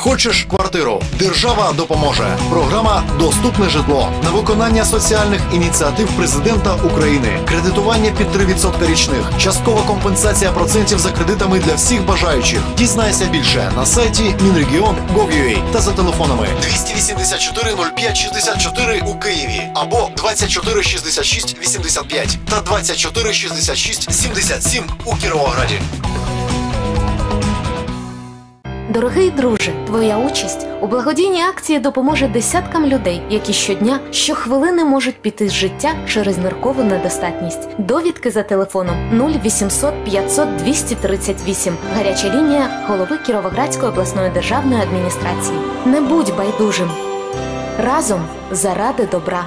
Хочеш квартиру? Держава допоможе. Програма «Доступне житло» на виконання соціальних ініціатив Президента України. Кредитування під 3% річних. Часткова компенсація процентів за кредитами для всіх бажаючих. Дізнайся більше на сайті Minregion.gov.ua та за телефонами 284 05 64 у Києві або 24 66 85 та 24 66 77 у Кіровограді. Дорогий друже, твоя участь у благодійній акції допоможе десяткам людей, які щодня, щохвилини можуть піти з життя через ниркову недостатність. Довідки за телефоном 0800 500 238. Гаряча лінія голови Кіровоградської обласної державної адміністрації. Не будь байдужим. Разом заради добра.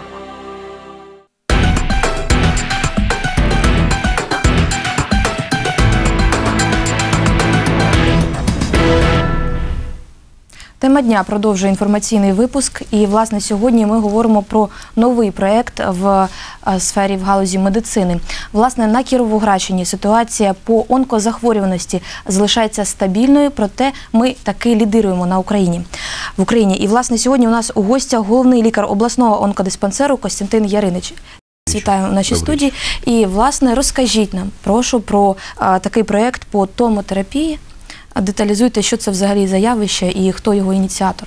Тема дня продовжує інформаційний випуск. І, власне, сьогодні ми говоримо про новий проєкт в сфері, в галузі медицини. Власне, на Кіровоградщині ситуація по онкозахворюваності залишається стабільною, проте ми таки лідируємо в Україні. І, власне, сьогодні у нас у гостях головний лікар обласного онкодиспансеру Костянтин Яринич. Вітаю в нашій студії. І, власне, розкажіть нам, прошу, про такий проєкт по томотерапії. Детализуйте, что это взагалі за явище и кто его инициатор.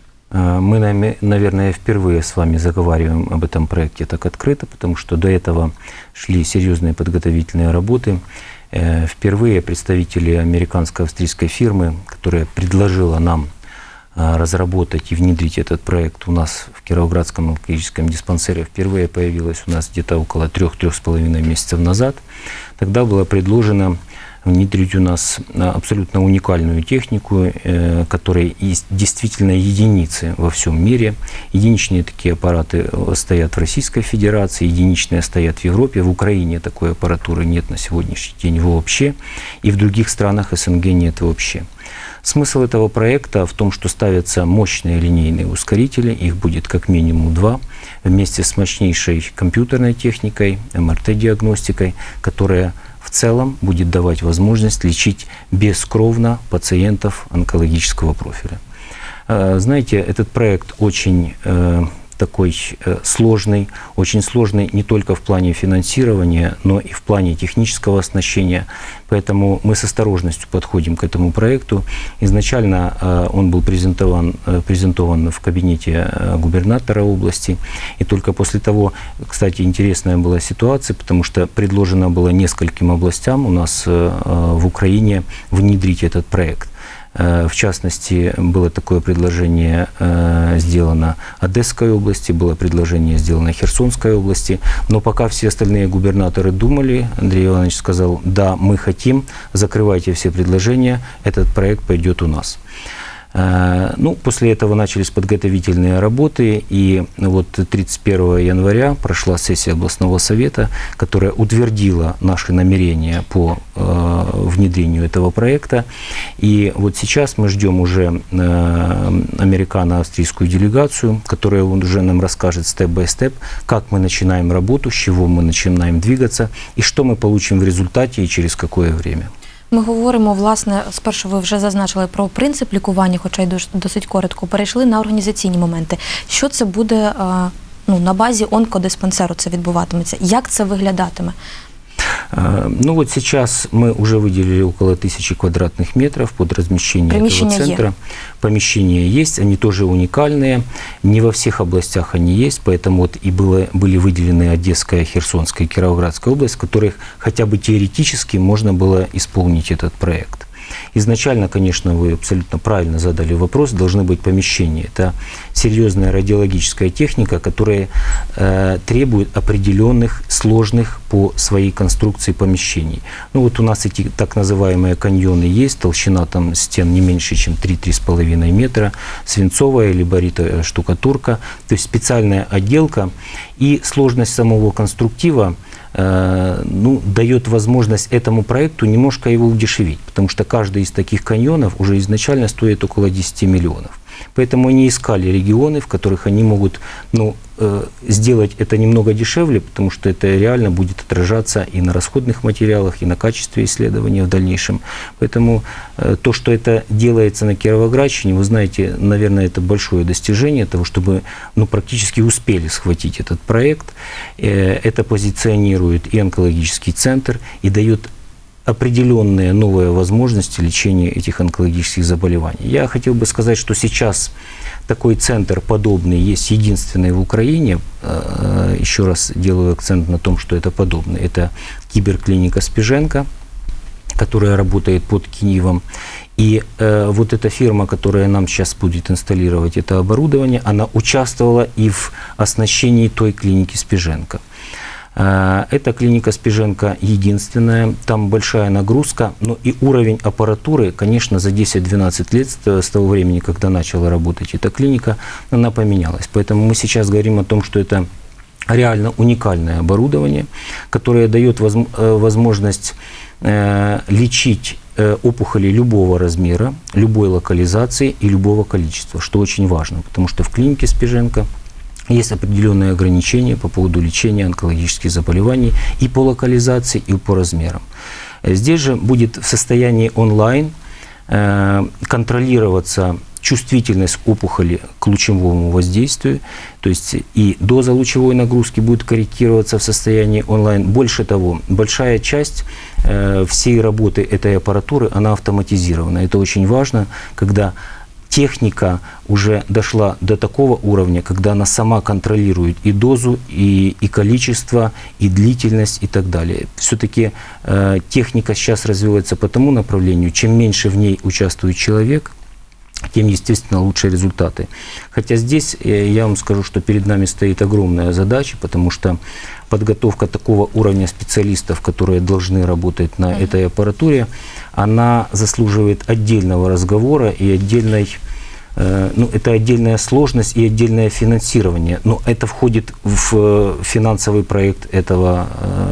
Мы, наверное, впервые с вами заговариваем об этом проекте так открыто, потому что до этого шли серьезные подготовительные работы. Впервые представители американско-австрийской фирмы, которая предложила нам разработать и внедрить этот проект у нас в Кировоградском онкологическом диспансере, впервые появилась у нас где-то около 3–3,5 месяцев назад. Тогда было предложено внедрить у нас абсолютно уникальную технику, которой есть действительно единицы во всем мире. Единичные такие аппараты стоят в Российской Федерации, единичные стоят в Европе. В Украине такой аппаратуры нет на сегодняшний день вообще, и в других странах СНГ нет вообще. Смысл этого проекта в том, что ставятся мощные линейные ускорители, их будет как минимум 2, вместе с мощнейшей компьютерной техникой, МРТ-диагностикой, которая в целом будет давать возможность лечить бескровно пациентов онкологического профиля. Знаете, этот проект очень такой сложный, очень сложный не только в плане финансирования, но и в плане технического оснащения. Поэтому мы с осторожностью подходим к этому проекту. Изначально он был презентован в кабинете губернатора области. И только после того, кстати, интересная была ситуация, потому что предложено было нескольким областям у нас в Украине внедрить этот проект. В частности, было такое предложение сделано Одесской области, было предложение сделано Херсонской области. Но пока все остальные губернаторы думали, Андрей Иванович сказал: да, мы хотим, закрывайте все предложения, этот проект пойдет у нас. Ну, после этого начались подготовительные работы, и вот 31 января прошла сессия областного совета, которая утвердила наши намерения по внедрению этого проекта. И вот сейчас мы ждем уже американо-австрийскую делегацию, которая уже нам расскажет степ-бай-степ, как мы начинаем работу, с чего мы начинаем двигаться, и что мы получим в результате и через какое время. Ми говоримо, власне, спершу ви вже зазначили про принцип лікування, хоча й досить коротко, перейшли на організаційні моменти. Що це буде на базі онкодиспансеру це відбуватиметься? Як це виглядатиме? Ну вот сейчас мы уже выделили около 1000 квадратных метров под размещение этого центра. Помещения есть, они тоже уникальные. Не во всех областях они есть, поэтому вот и были выделены Одесская, Херсонская и Кировоградская область, в которых хотя бы теоретически можно было исполнить этот проект. Изначально, конечно, вы абсолютно правильно задали вопрос, должны быть помещения. Это серьезная радиологическая техника, которая требует определенных, сложных по своей конструкции помещений. Ну вот у нас эти так называемые каньоны есть, толщина там стен не меньше, чем 3–3,5 метра, свинцовая либо ритовая штукатурка, то есть специальная отделка, и сложность самого конструктива дает возможность этому проекту немножко его удешевить, потому что каждый из таких каньонов уже изначально стоит около 10 миллионов. Поэтому они искали регионы, в которых они могут сделать это немного дешевле, потому что это реально будет отражаться и на расходных материалах, и на качестве исследования в дальнейшем. Поэтому то, что это делается на Кировоградщине, вы знаете, наверное, это большое достижение того, чтобы практически успели схватить этот проект. Это позиционирует и онкологический центр, и дает определенные новые возможности лечения этих онкологических заболеваний. Я хотел бы сказать, что сейчас такой центр подобный есть единственный в Украине. Еще раз делаю акцент на том, что это подобный. Это киберклиника Спиженко, которая работает под Киевом. И вот эта фирма, которая нам сейчас будет инсталлировать это оборудование, она участвовала и в оснащении той клиники Спиженко. Эта клиника Спиженко единственная, там большая нагрузка, но и уровень аппаратуры, конечно, за 10-12 лет с того времени, когда начала работать эта клиника, она поменялась. Поэтому мы сейчас говорим о том, что это реально уникальное оборудование, которое дает возможность лечить опухоли любого размера, любой локализации и любого количества, что очень важно, потому что в клинике Спиженко есть определенные ограничения по поводу лечения онкологических заболеваний и по локализации, и по размерам. Здесь же будет в состоянии онлайн контролироваться чувствительность опухоли к лучевому воздействию, то есть и доза лучевой нагрузки будет корректироваться в состоянии онлайн. Больше того, большая часть всей работы этой аппаратуры, она автоматизирована. Это очень важно, когда техника уже дошла до такого уровня, когда она сама контролирует и дозу, и количество, и длительность, и так далее. Все-таки техника сейчас развивается по тому направлению, чем меньше в ней участвует человек, тем, естественно, лучше результаты. Хотя здесь я вам скажу, что перед нами стоит огромная задача, потому что подготовка такого уровня специалистов, которые должны работать на этой аппаратуре, она заслуживает отдельного разговора и отдельной, это отдельная сложность и отдельное финансирование. Но это входит в финансовый проект этого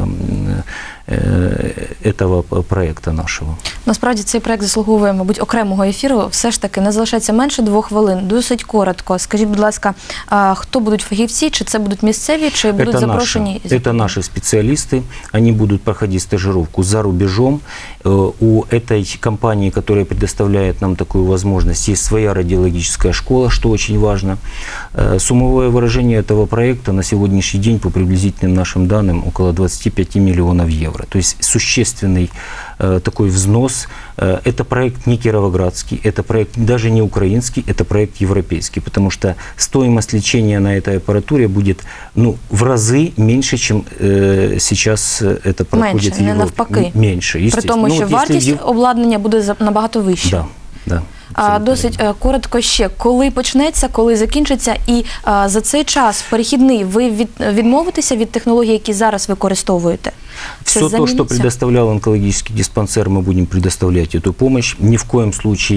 проекту нашого. Насправді цей проект заслуговує, мабуть, окремого ефіру. Все ж таки, не залишається менше 2 хвилин. Досить коротко. Скажіть, будь ласка, хто будуть фахівці? Чи це будуть місцеві, чи будуть запрошені? Это наши специалисты. Они будут проходить стажировку за рубежом. У этой компании, которая предоставляет нам такую возможность, есть своя радиологическая школа, что очень важно. Суммовое выражение этого проекта на сегодняшний день, по приблизительным нашим данным, около 25 миллионов евро. То есть существенный такой взнос. Это проект не кировоградский, это проект даже не украинский, это проект европейский, потому что стоимость лечения на этой аппаратуре будет в разы меньше, чем сейчас это проходит в Европе. Навпаки. Меньше, естественно. При тому, що вартість обладнання буде набагато вища. Да. Досить коротко ще, коли почнеться, коли закінчиться, і за цей час перехідний ви відмовитеся від технологій, які зараз використовуєте? Все то, что предоставлял онкологический диспансер, мы будем предоставлять эту помощь. Ни в коем случае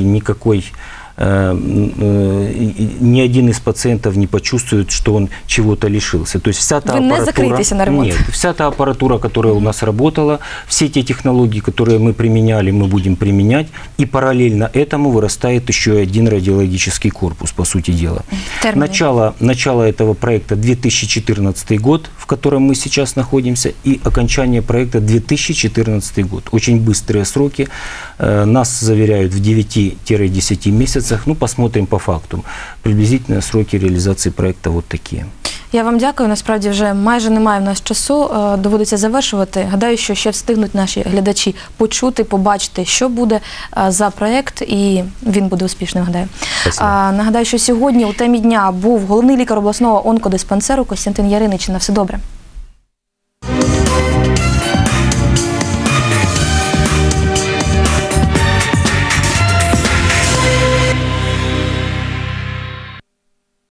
ни один из пациентов не почувствует, что он чего-то лишился. То есть вся та аппаратура, не закрытесь на ремонт? Нет, вся та аппаратура, которая у нас работала, все те технологии, которые мы применяли, мы будем применять. И параллельно этому вырастает еще один радиологический корпус, по сути дела. Начало этого проекта 2014 год, в котором мы сейчас находимся, и окончание проекта 2014 год. Очень быстрые сроки. Нас заверяют в 9-10 месяцев. Посмотрим по факту. Приблизительно сроки реализации проекта вот такі. Я вам дякую. Насправді вже майже немає в нас часу. Доводиться завершувати. Гадаю, що ще встигнуть наші глядачі почути, побачити, що буде за проєкт, і він буде успішним, гадаю. Нагадаю, що сьогодні у темі дня був головний лікар обласного онкодиспансеру Костянтин Яринич. На все добре.